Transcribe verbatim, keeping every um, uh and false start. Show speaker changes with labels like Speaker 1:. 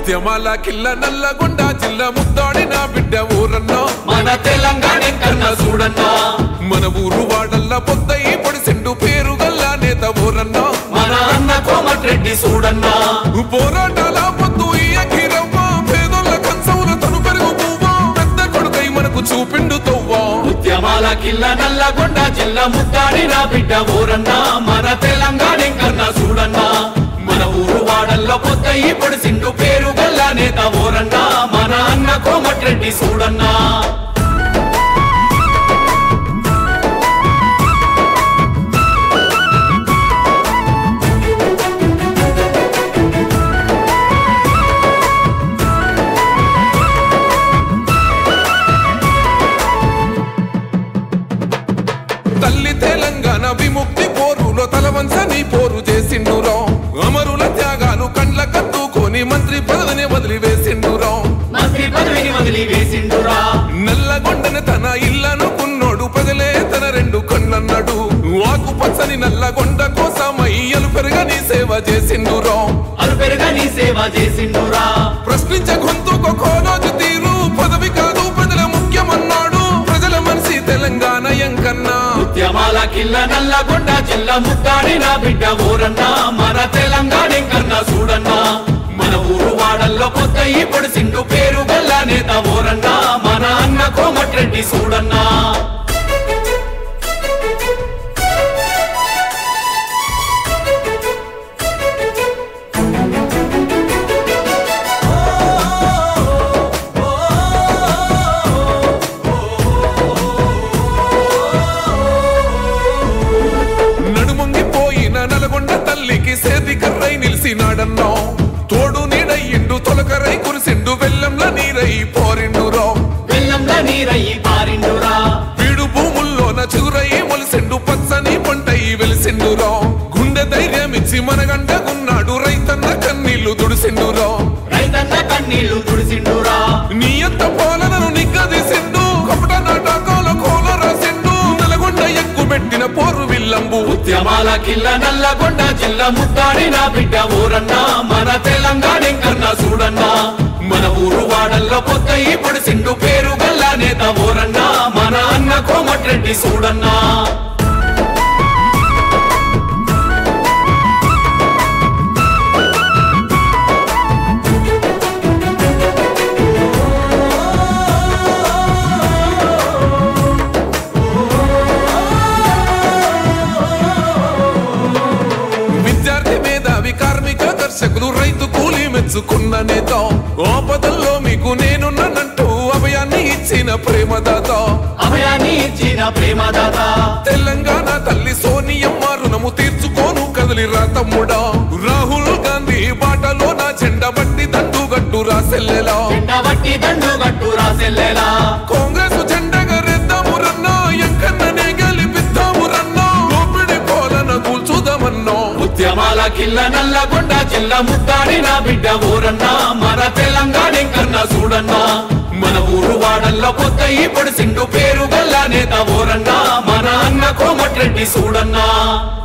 Speaker 1: ముత్యమాల కిల్ల నల్లగొండ జిల్లా ముద్దాడిన బిడ్డ ఊరన్నా
Speaker 2: మన తెలంగాణ కన్నా చూడన్నా
Speaker 1: మన ఊరు వాడల్లా పొద్దయి పొడిసిండు పేరు గల్లా నేత ఊరన్నా
Speaker 2: మన అన్న కోమటిరెడ్డి చూడన్నా
Speaker 1: పోరాటాల పొద్దు ఈ అఖిరవ్వ పేదోళ్ళ కంచవుల తను పెరుగు పువ్వ పెద్ద కొడుకై మనకు చూపిండు తవ్వ
Speaker 2: ముత్యమాల కిల్ల నల్లగొండ జిల్లా ముద్దాడిన బిడ్డ ఊరన్నా మన తెలంగాణ కన్నా చూడన్నా మన ఊరు వాడల్లో పొద్దయి పొడిసిండు పేరు గల్లా నేత ఊరన్నా మన అన్న కోమటిరెడ్డి చూడన్నా
Speaker 1: తల్లి తెలంగాణ విముక్తి పోరులో తలవంచని పోరు చేసిండురా అమరుల త్యాగాలు కండ్ల కత్తుకొని మంత్రి పదవిని వదిలివేసిండురా
Speaker 2: మంత్రి పదవిని వదిలివేసిండురా
Speaker 1: నల్లగొండని తన ఇల్లనుకున్నోడు ప్రజలే తన రెండు కళ్ళన్నాడు ఆకు పచ్చని నల్లగొండ కోసమై అలు పెరగని సేవ చేసిండురా
Speaker 2: అలు పెరగని సేవ చేసిండురా
Speaker 1: ప్రశ్నించ గొంతుకు కోలోజు తీరు పదవి కాదు ప్రజల ముఖ్యమన్నాడు ప్రజల మనిషి తెలంగాణ ఎంకన్నా
Speaker 2: ముత్యమాల కిల్ల నల్లగొండ జిల్లా ముద్దాడిన బిడ్డ ఊరన్నా మన తెలంగాణ కన్నా చూడన్నా మన ఊరు వాడల్లో పొద్దయి పొడిసిండు పేరు గల్లా నేత ఊరన్నా మన అన్న కోమటిరెడ్డి చూడన్నా
Speaker 1: సేది కర్రై నిలిసినాడన్నో తోడు నీడయ్యిండు తొలకరై కురిసిండు వెల్లంల నీరై పోరిండురో
Speaker 2: వెల్లంల నీరై పారిండురా
Speaker 1: వీడు భూముల్లోన చిగురై మొలిసిండు పచ్చని పంటై వెలిసిండురో గుండె ధైర్యం ఇచ్చి మనగంటగున్నాడు రైతన్న కన్నీళ్లు దుడిసిండురో
Speaker 2: రైతన్న కన్నీళ్లు దుడిసిండురా
Speaker 1: నీ అంత పోలనను నిగ్గదీసిండు కపట నాటకాల కోల రాసిండు నల్గొండ ఎక్కు పెట్టిన పోరు విల్లంబు
Speaker 2: ముత్యమాల కిల్ల నల్లగొండ జిల్లా ముద్దాడిన బిడ్డ ఊరన్నా మన తెలంగాణ కన్నా చూడన్నా మన ఊరు వాడల్లో పొద్దయి పొడిసిండు పేరు గల్లా నేత ఊరన్నా మన అన్న కోమటిరెడ్డి చూడన్నా
Speaker 1: దర్శకులు రైతు కూలి మెచ్చుకున్న నేత ఆపదల్లో మీకు నేనున్నానంటూ అభయాన్ని ఇచ్చిన ప్రేమదాత
Speaker 2: అభయాన్ని ఇచ్చిన ప్రేమదాత
Speaker 1: తెలంగాణ తల్లి సోనియమ్మ రుణము తీర్చుకోను కదిలి రా తమ్ముడా రాహుల్ గాంధీ బాటలో నా జెండా బట్టి దండు గట్టు రాసెల్లెలా
Speaker 2: జెండా బట్టి దండు గట్టు రాసెల్లెలా
Speaker 1: కాంగ్రెస్ జెండగా రెద్దాము రన్నా ఎంకన్ననే గెలిపిద్దాము రన్నా దోపిడి పోలన కూల్చుదామన్నో
Speaker 2: ముత్యమాల కిల్ల నల్లగొండ జిల్లా ముద్దాడిన బిడ్డ ఊరన్నా మన తెలంగాణ కన్నా చూడన్నా మన ఊరు వాడల్లో పొద్దయి పొడిసిండు పేరు గల్లా నేత ఊరన్నా మన అన్న కోమటిరెడ్డి చూడన్నా